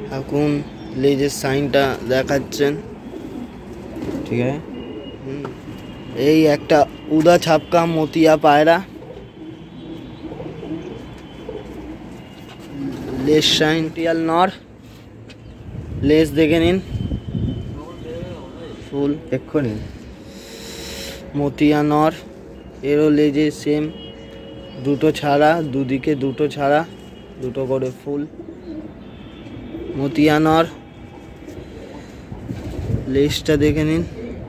এখন লেজের সাইনটা দেখাচ্ছেন, ঠিক আছে। এই একটা উদা ছাপকা মতিয়া পায়রা, লেজ সাইন টিয়াল নর, লেজ দেখে নিন ফুল এক্ষুনি। মতিয়া নর, এরও লেজে সেম, দুটো ছাড়া, দুদিকে দুটো ছাড়া, দুটো করে ফুল। মতিয়া নর, লেজটা দেখে নিন,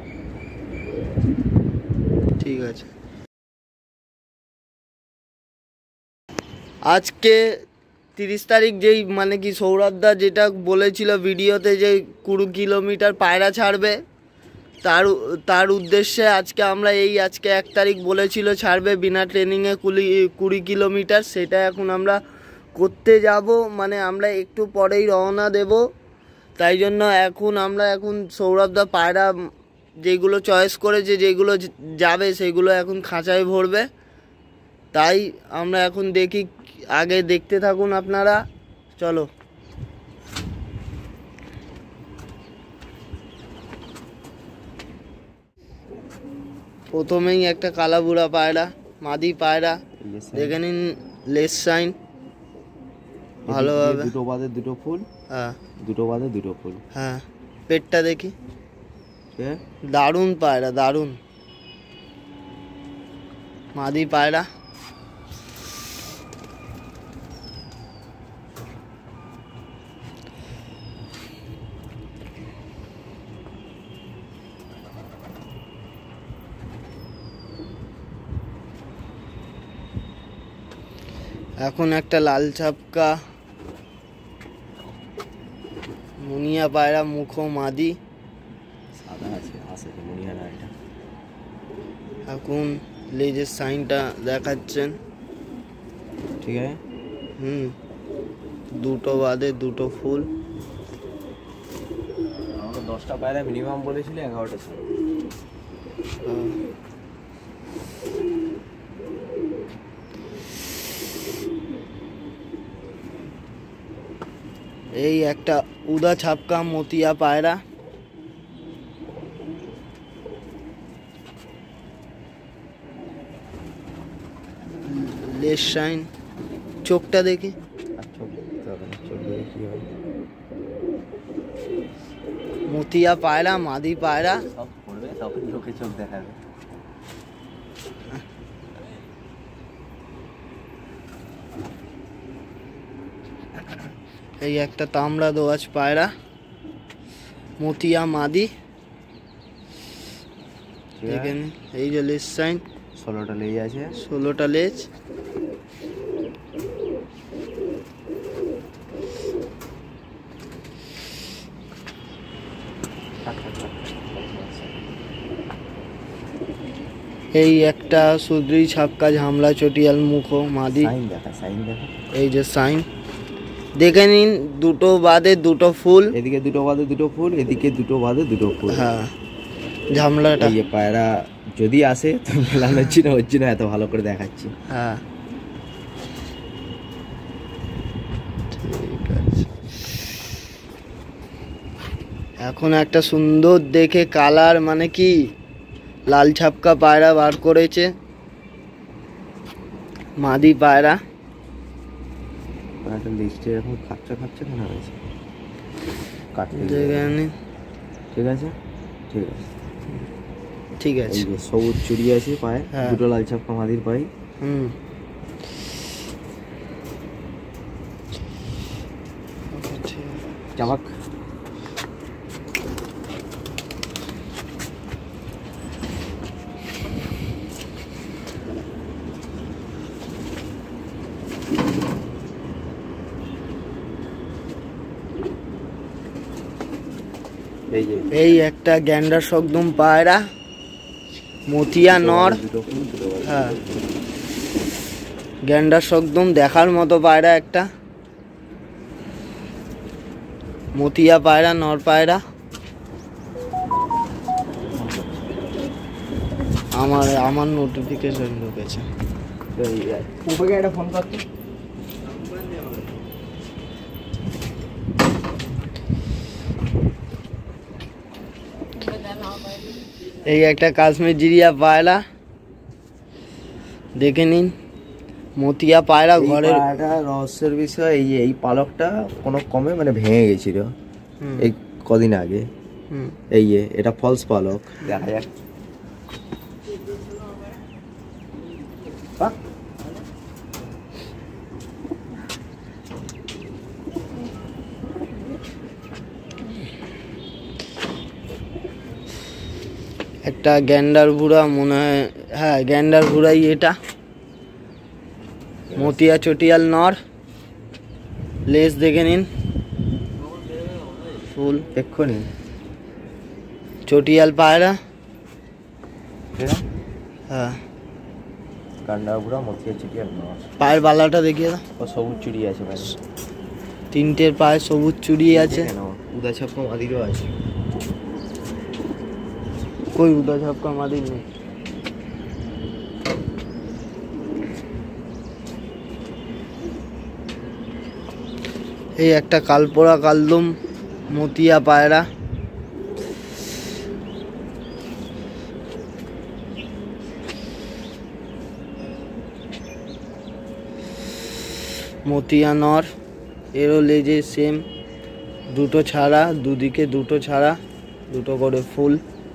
ঠিক আছে। আজকে 30 তারিখ যেই মানে কি সৌরভদা যেটা বলেছিল ভিডিওতে যে 20 কিলোমিটার পায়রা ছাড়বে, তার উদ্দেশ্যে আজকে আমরা আজকে 1 তারিখ বলেছিল ছাড়বে বিনা ট্রেনিংয়ে 20 কিলোমিটার, সেটা এখন আমরা করতে যাব। মানে আমরা একটু পরেই রওনা দেব, তাই জন্য আমরা এখন সৌরভদা পায়রা যেগুলো চয়েস করেছে, যেগুলো যাবে সেগুলো এখন খাঁচায় ভরবে। তাই আমরা এখন দেখি, আগে দেখতে থাকুন আপনারা, চলো। প্রথমেই একটা কালাবুড়া পায়রা, মাদি পায়রা, দেখে নিন লেস সাইন ভালোভাবে, দুটো বাদে দুটো ফুল। হ্যাঁ, দুটো বাদে দুটো ফুল। হ্যাঁ, পেটটা দেখি, দারুণ পায়রা, দারুণ মাদি পায়রা। এখন একটা লাল ছাপকা মুনিয়া পায়রা, মুখো মাদি, সাদা আছে মুনিয়া না এটা। এখন লেজের সাইনটা দেখাচ্ছেন, ঠিক আছে। দুটো বাদে দুটো ফুল। আমাকে 10টা পায়রা মিনিমাম বলেছিল, 11টা ছিল। এই একটা উদা ছাপকা মতিয়া পায়রা, লেজ সাইন, চোখটা দেখি, মতিয়া পায়রা, মাদি পায়রা, সব পড়বে তখন চোখে চোখ দেখাবে। এই একটা তামড়া দোয়াজ পায়রা, মতিয়া মাদি, দেখেন এই যে লেজ সাইন, 16টা লেজ আছে, 16টা লেজ। এই একটা সুদ্রি ছাপকা ঝামলা চটিয়াল মুখো মাদি, এই যে সাইন দেখে নিন, দুটো বাদে দুটো ফুল, এদিকে দুটো বাদে দুটো ফুল, এদিকে দুটো বাদে দুটো ফুল। হ্যাঁ, ঝামলাটা এই পায়রা যদি আসে তো মেলানো হচ্ছে না, এত ভালো করে দেখাচ্ছি। হ্যাঁ, ঠিক আছে। এখন একটা সুন্দর দেখে কালার মানে কি লাল ছাপকা পায়রা বার করেছে, মাদি পায়রা। লিস্টে এখন খাচ্ছে কেন হয়েছে, কাটতে ঠিক আছে, ঠিক আছে, ঠিক আছে। এই যে সবুজ চুড়ি আছে পায়ে, দুটো লাল ছাপকা মাদির পায়ে। চাবাক। এই একটা গ্যান্ডার সকদম পায়রা, মতিয়া নর, হ্যাঁ, গ্যান্ডার সকদম দেখার মতো পায়রা, একটা মতিয়া পায়রা, নর পায়রা। আমার নোটিফিকেশন ঢুকেছে, একটা ফোন করতে। এই একটা কাশ্মীর জিরিয়া পায়রা, দেখে নিন। মতিয়া পায়রা ঘরের রহস্যের বিষয় এই পালকটা কোনো কমে মানে ভেঙে গেছিল এই কদিন আগে। এটা ফলস পালক, দেখা যাক। একটা গ্যান্ডার ভুড়া মনে হয়, হ্যাঁ গ্যান্ডার ভুড়াই এটা। মতিয়া চটিয়াল নর, লেজ দেখে নিন ফুল। এক্ষুনি চটিয়াল পায়রা, হ্যাঁ গান্ডারপুরা মতিয়া চটিয়াল নর। পায়ের বালাটা দেখিয়ে দাও। ও সবুজ চুড়ি আছে ভাই, তিনটের পায়ে সবুজ চুড়ি আছে। উদা ছাপকা মাদিরও আছে। কই উদা ছাপকা মাদির নেই। এই একটা কালপোড়া কালদম মতিয়া পায়রা, মতিয়া নর, এরও লেজে সেম, দুটো ছাড়া, দুদিকে দুটো ছাড়া, দুটো করে ফুল।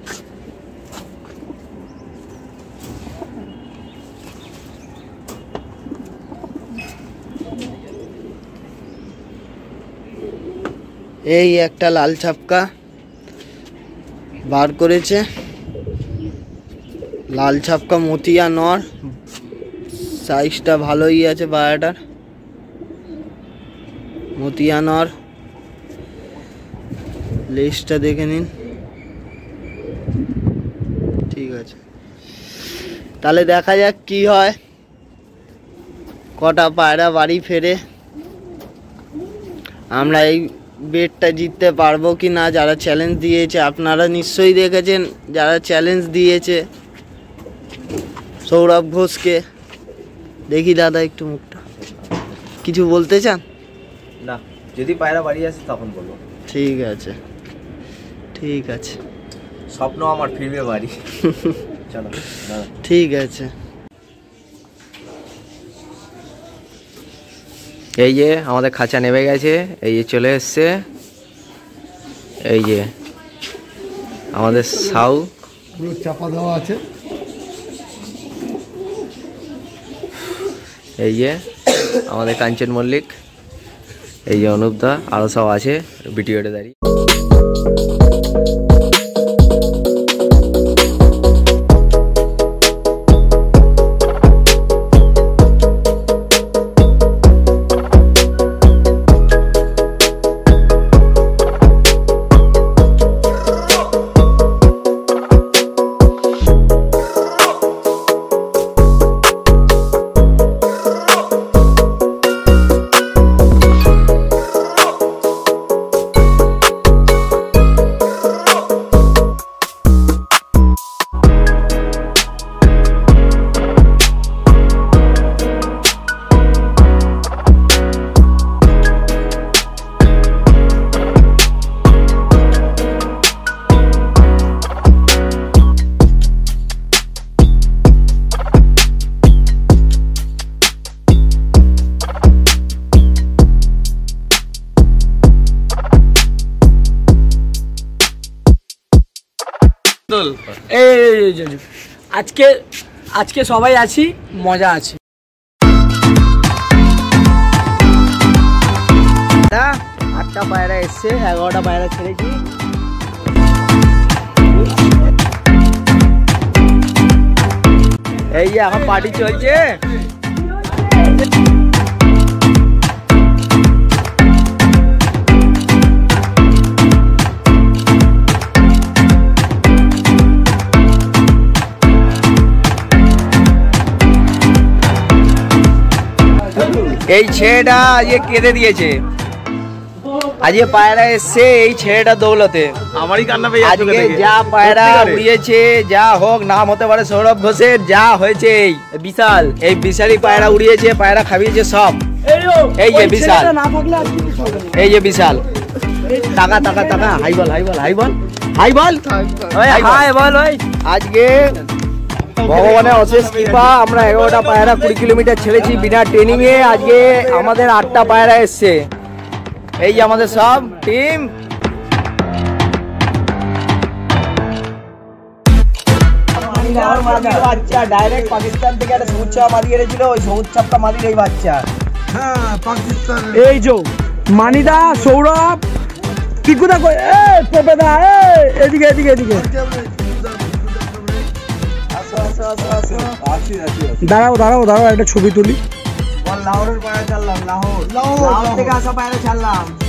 এই একটা লাল ছাপকা বার করেছে, লাল ছাপকা মতিয়া নর, সাইজটা ভালোই আছে পায়রাটার। মতিয়া নর, লেজটা দেখে নিন, ঠিক আছে। তাহলে দেখা যাক কি হয়, কটা পায়রা বাড়ি ফেরে, আমরা এই বেটটা জিততে পারবো কি না। যারা চ্যালেঞ্জ দিয়েছে আপনারা নিশ্চয়ই দেখেছেন, যারা চ্যালেঞ্জ দিয়েছে সৌরভ ঘোষকে। দেখি দাদা একটু মুখটা, কিছু বলতে চান? না, যদি পায়রা বাড়ি আসে তখন বলবো। ঠিক আছে, ঠিক আছে, স্বপ্ন আমার ফিরবে বাড়ি। চলো ঠিক আছে। এই যে আমাদের খাঁচা নেমে গেছে, এই যে চলে এসছে, এই যে আমাদের সাউ চাপা দেওয়া আছে। এই যে আমাদের কাঞ্চন মল্লিক, এই যে অনুপদা, আরও সব আছে ভিডিওতে দাঁড়িয়ে। আজকে আজকে সবাই আছি, মজা আছে। 8টা পায়রা এসছে, 11টা পায়রা ছেড়েছি। এই যে এখন পার্টি চলছে। এই ছেলেটা আজকে কেঁদে দিয়েছে, আজকে পায়রা এসছে এই ছেলেটার দৌলতে। আমারই কান্না পেয়ে আজকে যা পায়রা উড়িয়েছে, যা হোক, নাম হতে পারে সৌরভ ঘোষের, যা হয়েছে এই বিশাল, এই বিশালই পায়রা উড়িয়েছে, পায়রা খাবিয়েছে সব। এই যে বিশাল, এই যে বিশাল, টাকা টাকা টাকা, high ball high ball high ball, high ball ওই হাই বল ওই আজকে ভগবানের অশেষ কৃপা আমরা 11টা পায়রা 20 কিলোমিটার ছেড়েছি বিনা ট্রেনিং এ। আজকে আমাদের 8টা পায়রা এসছে। এই যে আমাদের সব টিম। বাচ্চা ডাইরেক্ট পাকিস্তান থেকে একটা সবুজ চাপ মারিয়ে গেছিল, ওই সবুজ চাপটা মারিয়ে এই বাচ্চা। হ্যাঁ পাকিস্তান। এই যে মানিদা সৌরভ কি কোথা কই এ তোপেদা এদিকে এদিকে এদিকে দাঁড়াও দাঁড়াও দাঁড়াও একটা ছবি তুলি। লাহোরের পায়রা ছাড়লাম, লাহোর থেকে আসা পায়রা ছাড়লাম।